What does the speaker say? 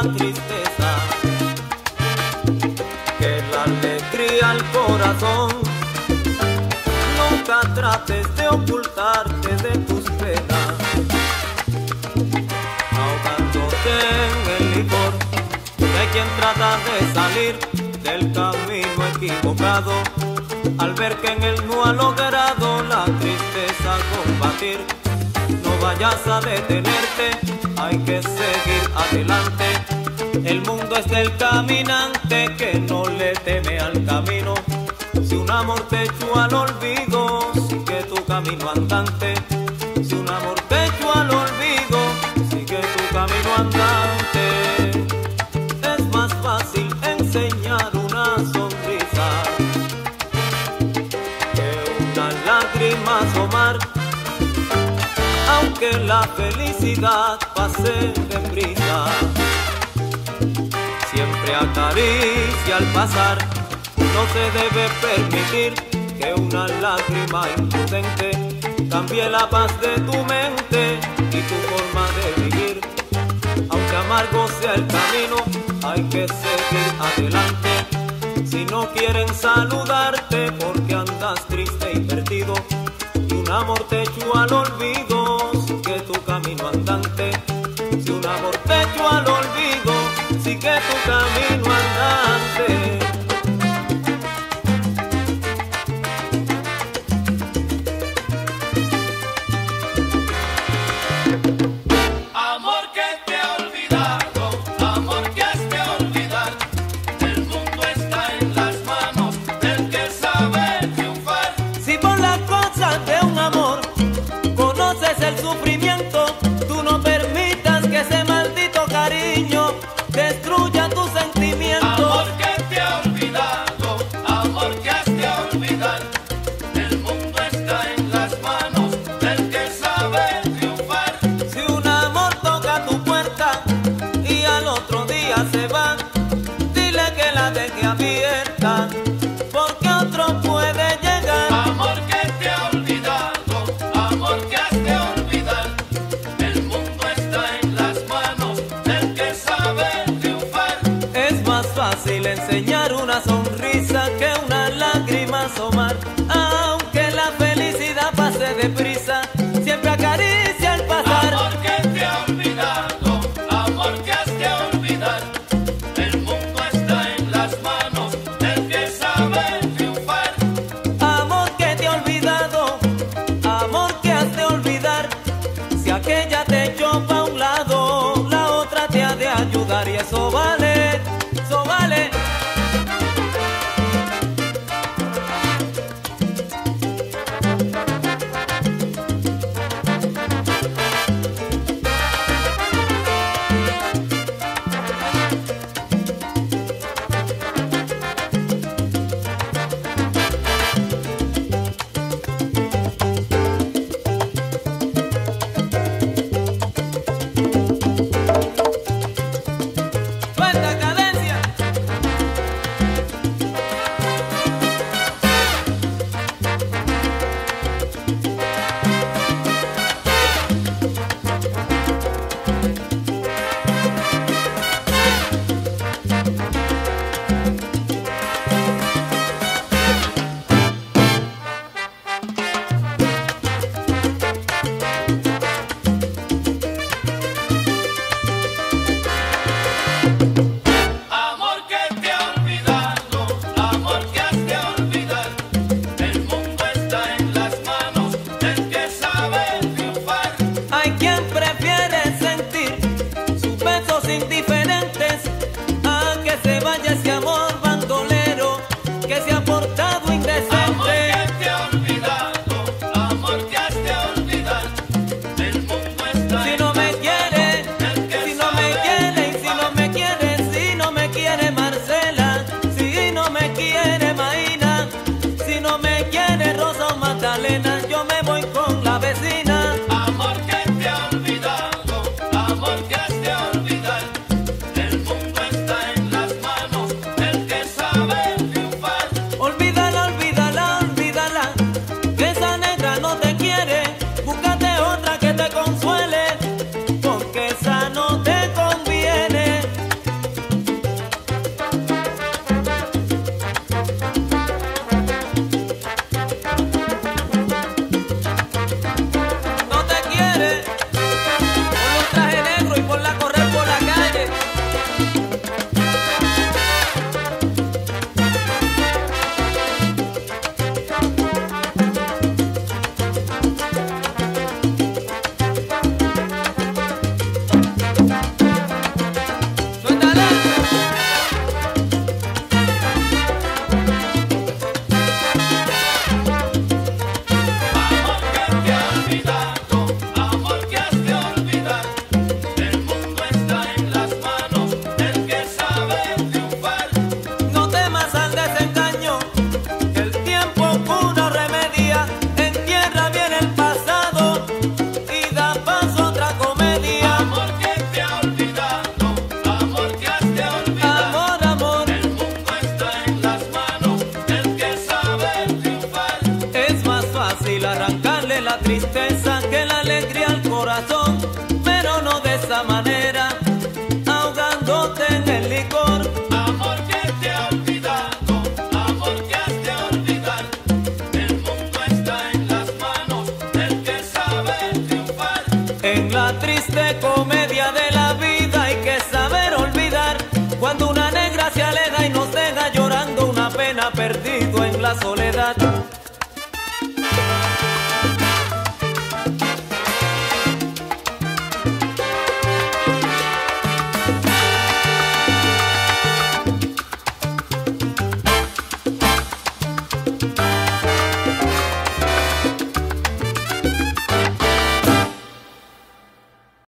tristeza, que la alegría al corazón. Nunca trates de ocultarte de tus penas, ahogándote en el licor. Hay quien trata de salir del camino equivocado, al ver que en él no ha logrado la tristeza combatir. No vayas a detenerte, hay que seguir adelante. El mundo es del caminante que no le teme al camino. Si un amor te echó al olvido, sigue tu camino andante. Si un amor te echó al olvido, sigue tu camino andante. Es más fácil enseñar una sonrisa que una lágrima asomar, aunque la felicidad pase deprisa. Siempre acaricia al pasar, no se debe permitir que una lágrima imprudente cambie la paz de tu mente y tu forma de vivir. Aunque amargo sea el camino, hay que seguir adelante. Si no quieren saludarte porque andas triste y perdido, y un amor te echó al olvido, sigue tu camino andante. Si un amor te echó al olvido, sigue tu camino andante. El sufrimiento, tú no permitas que ese maldito cariño destruya tus sentimientos. Amor que te ha olvidado, amor que has de olvidar. El mundo está en las manos del que sabe triunfar. Si un amor toca tu puerta y al otro día se va, dile que la deje abierta, porque otro puede llegar. Amor que te ha olvidado, amor que has de olvidar. El mundo está en las manos del que sabe triunfar. Es más fácil enseñar una sonrisa que una lágrima asomar, aunque la felicidad pase deprisa, siempre acaricia al pasar. Amor que te ha olvidado, amor que has de olvidar. El mundo está en las manos del que sabe triunfar. Amor que te ha olvidado, amor que has de olvidar. Si aquella te echó pa' un lado, la otra te ha de ayudar, y eso vale, eso vale. Suelta cadencia. Amor que te ha olvidado, amor que has de olvidar. El mundo está en las manos del que sabe triunfar. Hay quien prefiere sentir sus besos indiferentes a que se vaya ese amor bandolero que se ha portado Amor indecente. que te ha olvidado, amor que has de olvidar. El mundo está Si en no me las quiere, manos del que si no me sabe quiere, y si triunfar. no me quiere, si no me quiere Marcela, si no me quiere Maína, si no me quiere Rosa o Magdalena, yo me voy con la vecina. Amor que te ha olvidado, amor que has de olvidar. El mundo está en las manos del que sabe triunfar. Olvídala, olvídala, olvídala, que esa negra no te quiere. Búscate otra que te consuele, porque esa no te conviene. fácil arrancarle la tristeza que la alegría al corazón, pero no de esa manera, ahogándote en el licor. Amor que te ha olvidado, amor que has de olvidar. El mundo está en las manos del que sabe triunfar. En la triste comedia de la vida hay que saber olvidar. Cuando una negra se aleja y nos deja llorando una pena, perdido en la soledad.